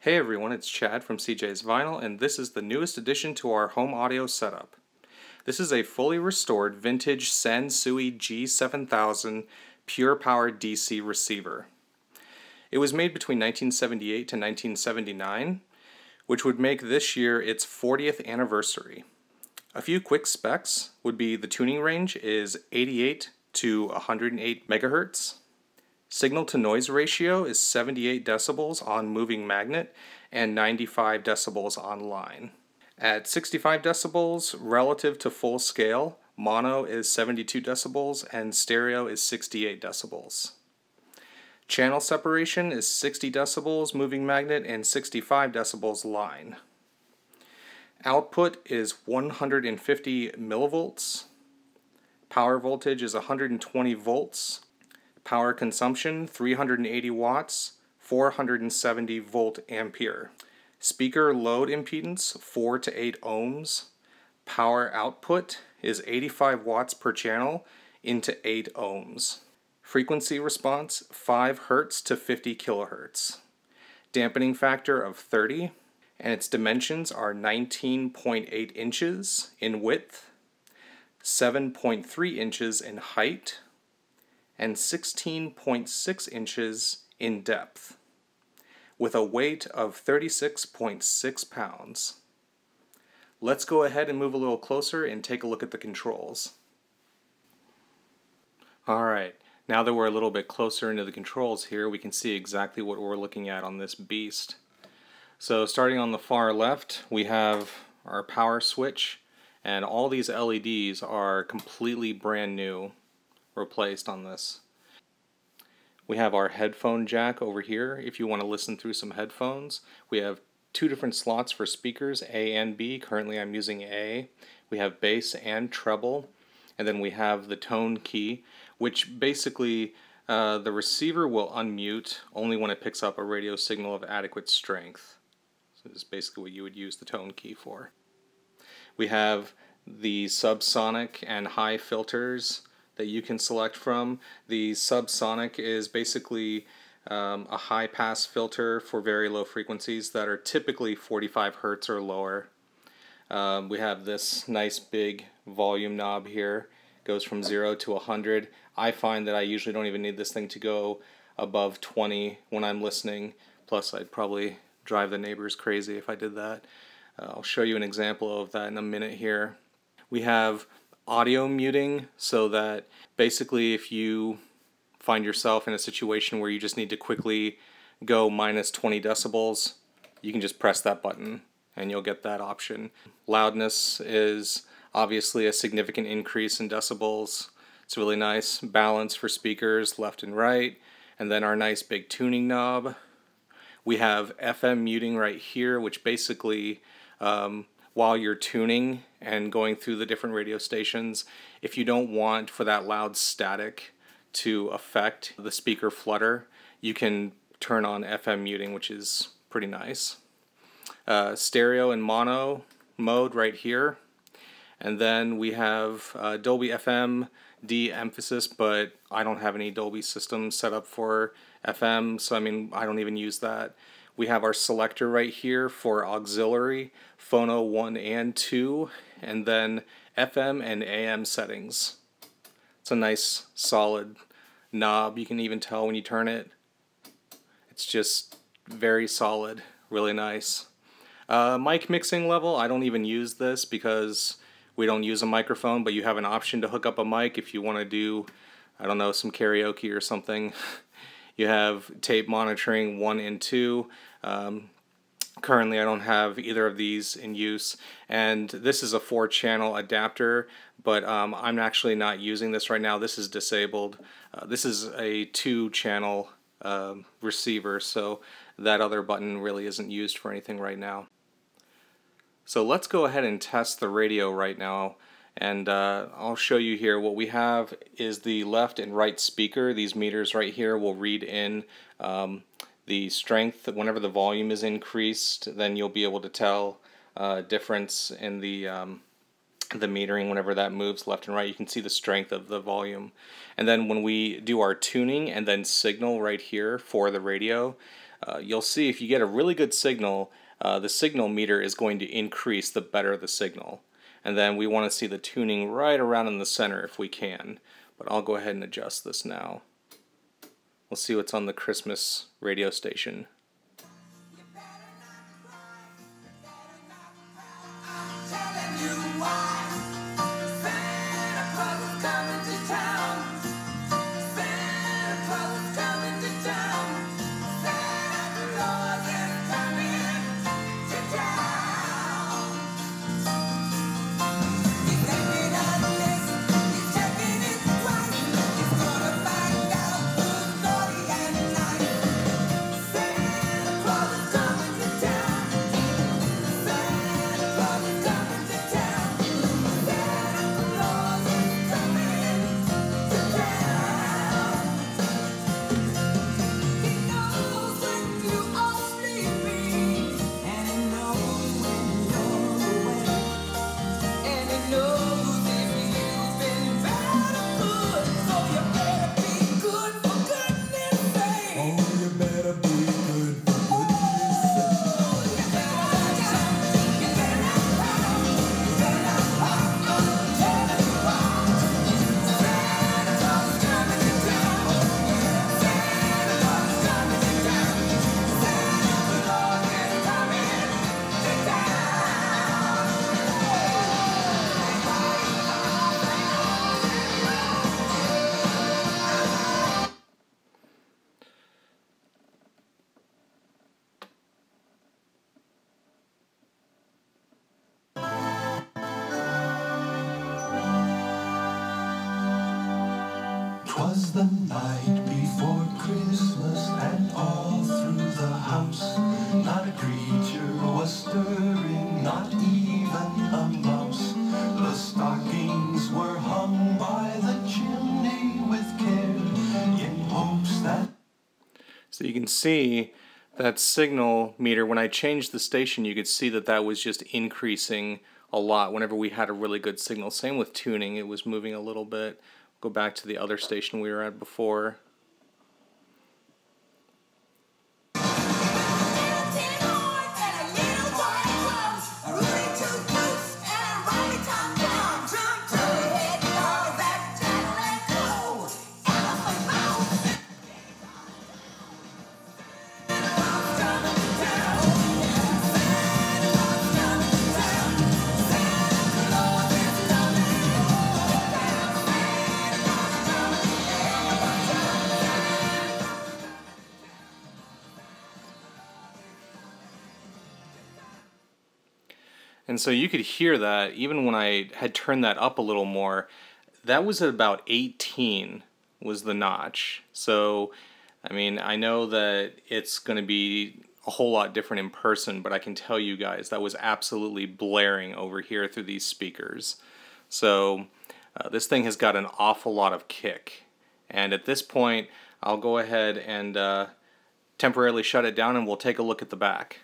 Hey everyone, it's Chad from CJ's Vinyl, and this is the newest addition to our home audio setup. This is a fully restored vintage Sansui G-7000 pure power DC receiver. It was made between 1978 to 1979, which would make this year its 40th anniversary. A few quick specs would be the tuning range is 88 to 108 megahertz. Signal to noise ratio is 78 decibels on moving magnet and 95 decibels on line. At 65 decibels relative to full scale, mono is 72 decibels and stereo is 68 decibels. Channel separation is 60 decibels moving magnet and 65 decibels line. Output is 150 millivolts. Power voltage is 120 volts. Power consumption 380 watts, 470 volt ampere. Speaker load impedance 4 to 8 ohms. Power output is 85 watts per channel into 8 ohms. Frequency response 5 Hz to 50 kilohertz. Dampening factor of 30, and its dimensions are 19.8 inches in width, 7.3 inches in height, and 16.6 inches in depth, with a weight of 36.6 pounds. Let's go ahead and move a little closer and take a look at the controls. Alright, now that we're a little bit closer into the controls here, we can see exactly what we're looking at on this beast. So starting on the far left, we have our power switch, and all these LEDs are completely brand new, replaced on this. We have our headphone jack over here if you want to listen through some headphones. We have two different slots for speakers, A and B. Currently I'm using A. We have bass and treble, and then we have the tone key, which basically the receiver will unmute only when it picks up a radio signal of adequate strength. So this is basically what you would use the tone key for. We have the subsonic and high filters that you can select from. The subsonic is basically a high pass filter for very low frequencies that are typically 45 Hertz or lower. We have this nice big volume knob here. Goes from 0 to 100. I find that I usually don't even need this thing to go above 20 when I'm listening. Plus I'd probably drive the neighbors crazy if I did that. I'll show you an example of that in a minute here. We have audio muting, so that basically if you find yourself in a situation where you just need to quickly go minus 20 decibels, you can just press that button and you'll get that option. Loudness is obviously a significant increase in decibels. It's really nice. Balance for speakers left and right, and then our nice big tuning knob. We have FM muting right here, which basically while you're tuning and going through the different radio stations, if you don't want for that loud static to affect the speaker flutter, you can turn on FM muting, which is pretty nice. Stereo and mono mode right here. And then we have Dolby FM de-emphasis, but I don't have any Dolby systems set up for FM, so I mean I don't even use that. We have our selector right here for auxiliary, phono 1 and 2, and then FM and AM settings. It's a nice solid knob. You can even tell when you turn it. It's just very solid, really nice. Mic mixing level, I don't even use this because we don't use a microphone, but you have an option to hook up a mic if you want to do, I don't know, some karaoke or something. You have tape monitoring 1 and 2. Currently I don't have either of these in use, and this is a 4-channel adapter, but I'm actually not using this right now. This is disabled. This is a 2-channel receiver, so that other button really isn't used for anything right now. So let's go ahead and test the radio right now, and I'll show you here. What we have is the left and right speaker. These meters right here will read in the strength. Whenever the volume is increased, then you'll be able to tell difference in the metering. Whenever that moves left and right, you can see the strength of the volume. And then when we do our tuning and then signal right here for the radio, you'll see if you get a really good signal, the signal meter is going to increase the better the signal. And then we want to see the tuning right around in the center if we can. But I'll go ahead and adjust this now. We'll see what's on the Christmas radio station. Was the night before Christmas, and all through the house not a creature was stirring, not even a mouse. The stockings were hung by the chimney with care, in hopes that... So you can see that signal meter, when I changed the station, you could see that that was just increasing a lot whenever we had a really good signal. Same with tuning, it was moving a little bit. Go back to the other station we were at before. And so you could hear that even when I had turned that up a little more, that was at about 18 was the notch. So, I mean, I know that it's going to be a whole lot different in person, but I can tell you guys that was absolutely blaring over here through these speakers. So, this thing has got an awful lot of kick. And at this point, I'll go ahead and temporarily shut it down and we'll take a look at the back.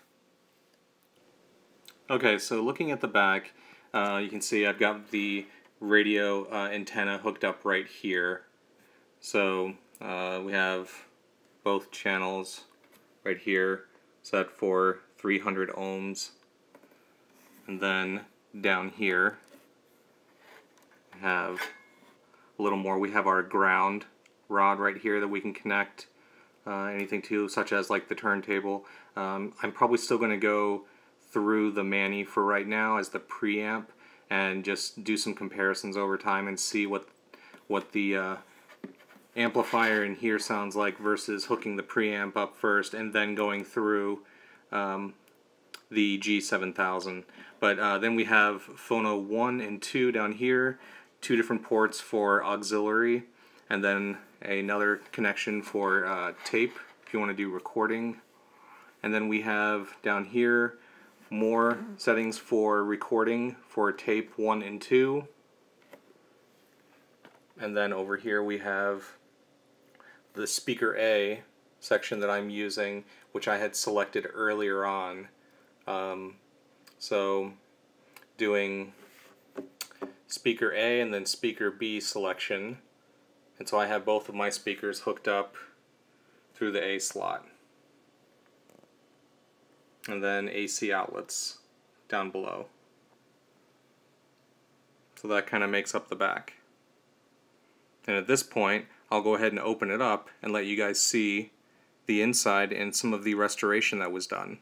Okay, so looking at the back, you can see I've got the radio antenna hooked up right here. So we have both channels right here set for 300 ohms. And then down here we have a little more. We have our ground rod right here that we can connect anything to, such as like the turntable. I'm probably still going to go through the Manny for right now as the preamp and just do some comparisons over time and see what the amplifier in here sounds like versus hooking the preamp up first and then going through the G-7000. But then we have phono 1 and 2 down here, 2 different ports for auxiliary, and then another connection for tape if you want to do recording. And then we have down here more settings for recording for tape 1 and 2. And then over here we have the speaker A section that I'm using, which I had selected earlier on. So doing speaker A and then speaker B selection. And so I have both of my speakers hooked up through the A slot. and then AC outlets down below. So that kind of makes up the back. And at this point, I'll go ahead and open it up and let you guys see the inside and some of the restoration that was done.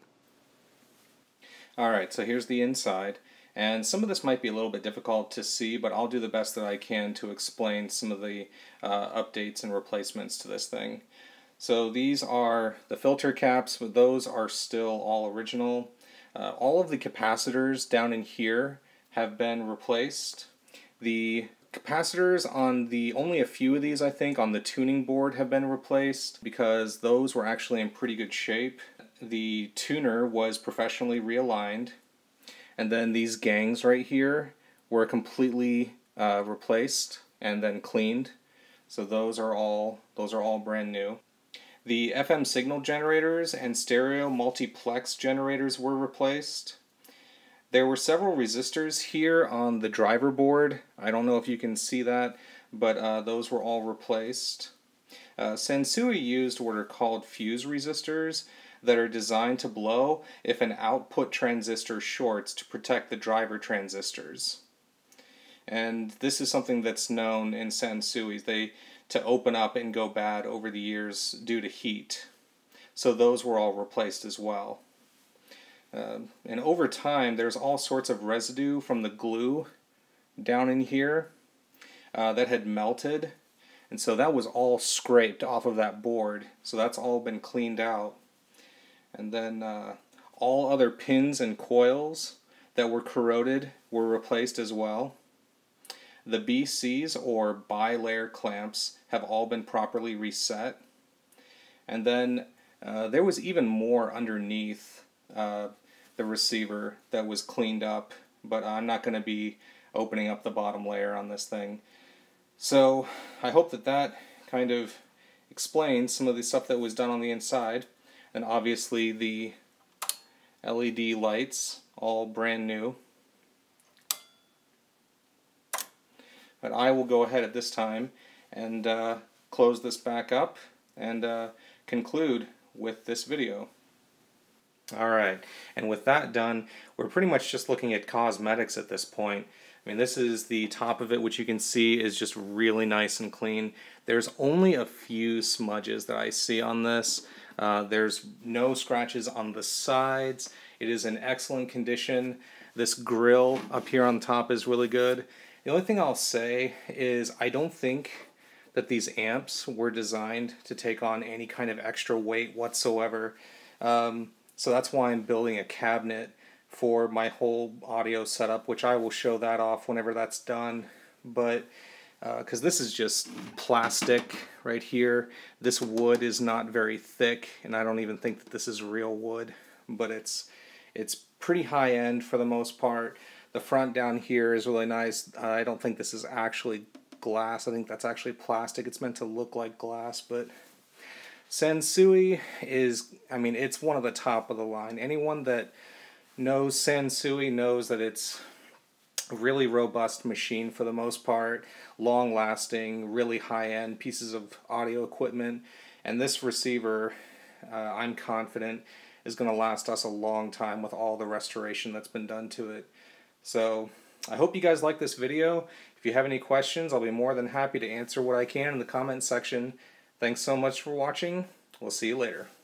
Alright, so here's the inside. And some of this might be a little bit difficult to see, but I'll do the best that I can to explain some of the updates and replacements to this thing. So these are the filter caps, but those are still all original. All of the capacitors down in here have been replaced. The capacitors on only a few of these, I think, on the tuning board have been replaced because those were actually in pretty good shape. The tuner was professionally realigned, and then these gangs right here were completely replaced and then cleaned. So those are all brand new. The FM signal generators and stereo multiplex generators were replaced. There were several resistors here on the driver board. I don't know if you can see that, but those were all replaced. Sansui used what are called fuse resistors that are designed to blow if an output transistor shorts to protect the driver transistors. And this is something that's known in Sansui, to open up and go bad over the years due to heat. So those were all replaced as well. And over time, there's all sorts of residue from the glue down in here that had melted. And so that was all scraped off of that board. So that's all been cleaned out. And then all other pins and coils that were corroded were replaced as well. The BCs, or bi-layer clamps, have all been properly reset. And then there was even more underneath the receiver that was cleaned up, but I'm not going to be opening up the bottom layer on this thing. So I hope that kind of explains some of the stuff that was done on the inside. And obviously the LED lights, all brand new. But I will go ahead at this time and close this back up and conclude with this video. Alright, and with that done, we're pretty much just looking at cosmetics at this point. I mean, this is the top of it, which you can see is just really nice and clean. There's only a few smudges that I see on this. There's no scratches on the sides. It is in excellent condition. This grill up here on top is really good. The only thing I'll say is I don't think that these amps were designed to take on any kind of extra weight whatsoever. So that's why I'm building a cabinet for my whole audio setup, which I will show that off whenever that's done. But because this is just plastic right here, this wood is not very thick, and I don't even think that this is real wood, but it's pretty high end for the most part. The front down here is really nice. I don't think this is actually glass. I think that's actually plastic. It's meant to look like glass, but Sansui is, I mean, it's one of the top of the line. Anyone that knows Sansui knows that it's a really robust machine for the most part, long lasting, really high end pieces of audio equipment. And this receiver, I'm confident, is going to last us a long time with all the restoration that's been done to it. So I hope you guys like this video. If you have any questions, I'll be more than happy to answer what I can in the comment section. Thanks so much for watching. We'll see you later.